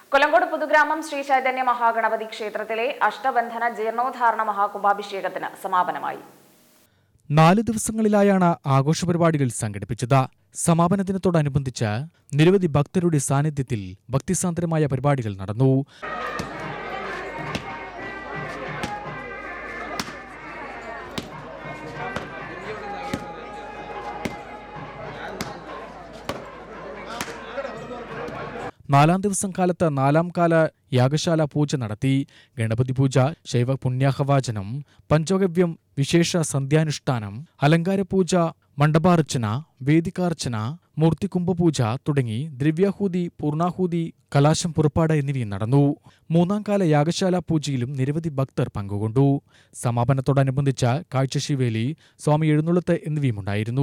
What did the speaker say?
കൊല്ലങ്കോട് പുതുഗ്രാമം ശ്രീ ചൈതന്യ മഹാഗണപതി ക്ഷേത്രത്തിലെ അഷ്ടബന്ധന ജീർണോദ്ധാരണ മഹാകുംഭാഭിഷേകത്തിന് സമാപനമായി. 4 ദിവസങ്ങളിലായാണ് ആഘോഷ പരിപാടികൾ സംഘടിപ്പിച്ചത്. സമാപന ദിനത്തോടനുബന്ധിച്ച് നിരവധി ഭക്തരുടെ സാന്നിധ്യത്തിൽ ഭക്തിസാന്ദ്രമായ പരിപാടികൾ നടന്നു. നാലാം ദിവസം കാലത്ത് 4ാം കാല യാഗശാല പൂജ നടത്തി. ഗണപതി പൂജ, ശൈവ പുണ്യാഹവാചനം, പഞ്ചഗവ്യം, വിശേഷ സന്ധ്യാനുഷ്ഠാനം, അലങ്കാരപൂജ, മണ്ഡപാർച്ചന, വേദികാർച്ചന, മൂർത്തികുംഭപൂജ തുടങ്ങി ദ്രവ്യാഹൂതി, പൂർണാഹൂതി, കലാശം പുറപ്പാട് എന്നിവയും നടന്നു. 3ാം കാല യാഗശാല പൂജയിലും നിരവധി ഭക്തർ പങ്കുകൊണ്ടു. സമാപനത്തോടനുബന്ധിച്ച് കാഴ്ചശിവേലി, സ്വാമി എഴുന്നള്ളത്ത് എന്നിവയുമുണ്ടായിരുന്നു.